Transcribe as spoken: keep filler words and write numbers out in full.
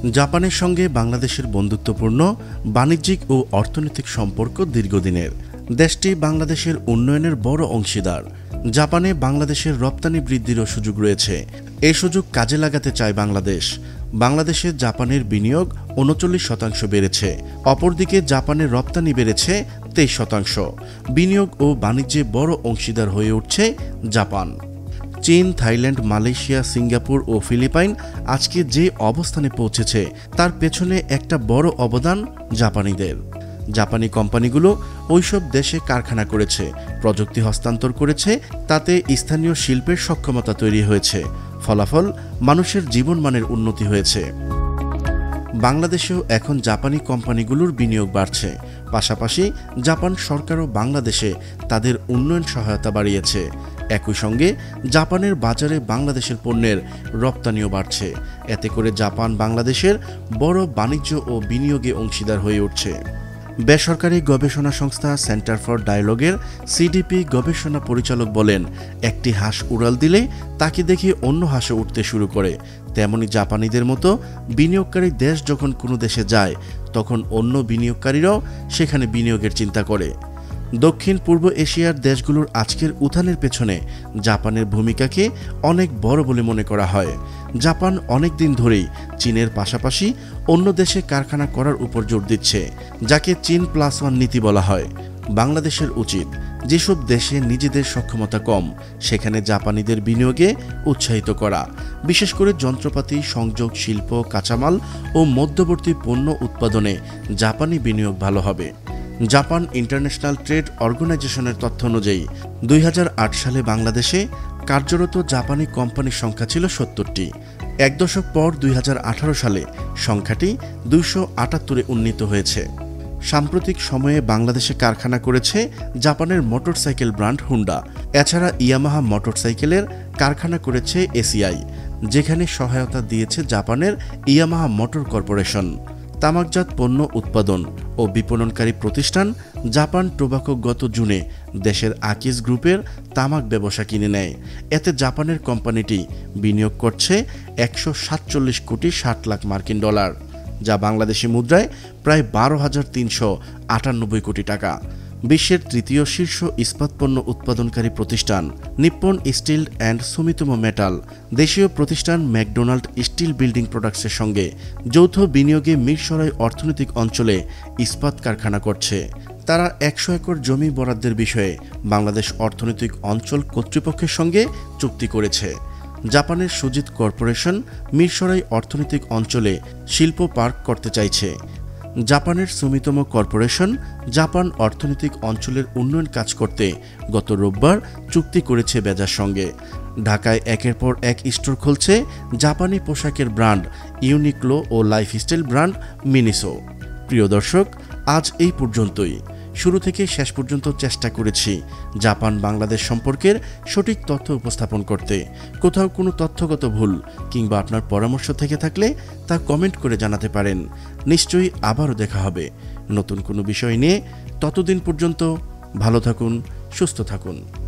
জাপানের সঙ্গে বাংলাদেশের বন্ধুত্বপূর্ণ বাণিজ্যিক ও অর্থনৈতিক সম্পর্ক দীর্ঘদিনের। দেশটি বাংলাদেশের উন্নয়নের বড় অংশীদার। জাপানে বাংলাদেশের রপ্তানি বৃদ্ধিরও সুযোগ রয়েছে। এই সুযোগ কাজে লাগাতে চায় বাংলাদেশ। বাংলাদেশে জাপানের বিনিয়োগ উনচল্লিশ শতাংশ বেড়েছে। অপরদিকে জাপানের রপ্তানি বেড়েছে তেইশ শতাংশ। বিনিয়োগ ও বাণিজ্যে বড় অংশীদার হয়ে উঠছে জাপান। চীন, থাইল্যান্ড, মালয়েশিয়া, সিঙ্গাপুর ও ফিলিপাইন আজকে যে অবস্থানে পৌঁছেছে তার পেছনে একটা বড় অবদান জাপানিদের। জাপানি কোম্পানিগুলো ওইসব দেশে কারখানা করেছে, প্রযুক্তি হস্তান্তর করেছে, তাতে স্থানীয় শিল্পের সক্ষমতা তৈরি হয়েছে। ফলাফল মানুষের জীবনমানের উন্নতি হয়েছে। বাংলাদেশেও এখন জাপানি কোম্পানিগুলোর বিনিয়োগ বাড়ছে। পাশাপাশি জাপান সরকারও বাংলাদেশে তাদের উন্নয়ন সহায়তা বাড়িয়েছে। একই সঙ্গে জাপানের বাজারে বাংলাদেশের পণ্যের রপ্তানিও বাড়ছে। এতে করে জাপান বাংলাদেশের বড় বাণিজ্য ও বিনিয়োগে অংশীদার হয়ে উঠছে। বেসরকারি গবেষণা সংস্থা সেন্টার ফর ডায়ালগের সিডিপি গবেষণা পরিচালক বলেন, একটি হাঁস উড়াল দিলে তাকে দেখে অন্য হাঁসও উঠতে শুরু করে। তেমনি জাপানিদের মতো বিনিয়োগকারী দেশ যখন কোনো দেশে যায় তখন অন্য বিনিয়োগকারীরাও সেখানে বিনিয়োগের চিন্তা করে। দক্ষিণ পূর্ব এশিয়ার দেশগুলোর আজকের উত্থানের পেছনে জাপানের ভূমিকাকে অনেক বড় বলে মনে করা হয়। জাপান অনেক দিন ধরেই চীনের পাশাপাশি অন্য দেশে কারখানা করার উপর জোর দিচ্ছে, যাকে চীন প্লাস ওয়ান নীতি বলা হয়। বাংলাদেশের উচিত যেসব দেশে নিজেদের সক্ষমতা কম সেখানে জাপানিদের বিনিয়োগে উৎসাহিত করা। বিশেষ করে যন্ত্রপাতি, সংযোগ, শিল্প, কাঁচামাল ও মধ্যবর্তী পণ্য উৎপাদনে জাপানি বিনিয়োগ ভালো হবে। জাপান ইন্টারন্যাশনাল ট্রেড অর্গানাইজেশনের তথ্য অনুযায়ী দুই হাজার আট সালে বাংলাদেশে কার্যরত জাপানি কোম্পানির সংখ্যা ছিল সত্তরটি। এক দশক পর দুই হাজার আঠারো সালে সংখ্যাটি দুইশো আটাত্তরে উন্নীত হয়েছে। সাম্প্রতিক সময়ে বাংলাদেশে কারখানা করেছে জাপানের মোটরসাইকেল ব্র্যান্ড হুন্ডা। এছাড়া ইয়ামাহা মোটরসাইকেলের কারখানা করেছে এসিআই, যেখানে সহায়তা দিয়েছে জাপানের ইয়ামাহা মোটর কর্পোরেশন। তামাকজাত পণ্য উৎপাদন ও বিপণনকারী প্রতিষ্ঠান জাপান টোবাকো গত জুনে দেশের আকিজ গ্রুপের তামাক ব্যবসা কিনে নেয়। এতে জাপানের কোম্পানিটি বিনিয়োগ করছে একশো সাতচল্লিশ কোটি ষাট লাখ মার্কিন ডলার, যা বাংলাদেশি মুদ্রায় প্রায় বারো হাজার তিনশো আটানব্বই কোটি টাকা। বিশ্বের তৃতীয় শীর্ষ ইস্পাত পণ্য উৎপাদনকারী প্রতিষ্ঠান Nippon Steel and Sumitomo Metal দেশীয় প্রতিষ্ঠান ম্যাকডোনাল্ড স্টিল বিল্ডিং প্রোডাক্টসের সঙ্গে যৌথ বিনিয়োগে মিরসরাই অর্থনৈতিক অঞ্চলে ইস্পাত কারখানা করছে। তারা একশো একর জমি বরাদ্দের বিষয়ে বাংলাদেশ অর্থনৈতিক অঞ্চল কর্তৃপক্ষের সঙ্গে চুক্তি করেছে। জাপানের সুজিত কর্পোরেশন মিরসরাই অর্থনৈতিক অঞ্চলে শিল্প পার্ক করতে চাইছে। জাপানের সুমিতোমো কর্পোরেশন জাপান অর্থনৈতিক অঞ্চলের উন্নয়ন কাজ করতে গত রোববার চুক্তি করেছে বেজার সঙ্গে। ঢাকায় একের পর এক স্টোর খুলছে জাপানি পোশাকের ব্র্যান্ড ইউনিক্লো ও লাইফস্টাইল ব্র্যান্ড মিনিসো। প্রিয় দর্শক, আজ এই পর্যন্তই। শুরু থেকে শেষ পর্যন্ত চেষ্টা করেছি জাপান বাংলাদেশ সম্পর্কের সঠিক তথ্য উপস্থাপন করতে। কোথাও কোনো তথ্যগত ভুল কিংবা আপনার পরামর্শ থেকে থাকলে তা কমেন্ট করে জানাতে পারেন। নিশ্চয়ই আবারও দেখা হবে নতুন কোনো বিষয় নিয়ে। ততদিন পর্যন্ত ভালো থাকুন, সুস্থ থাকুন।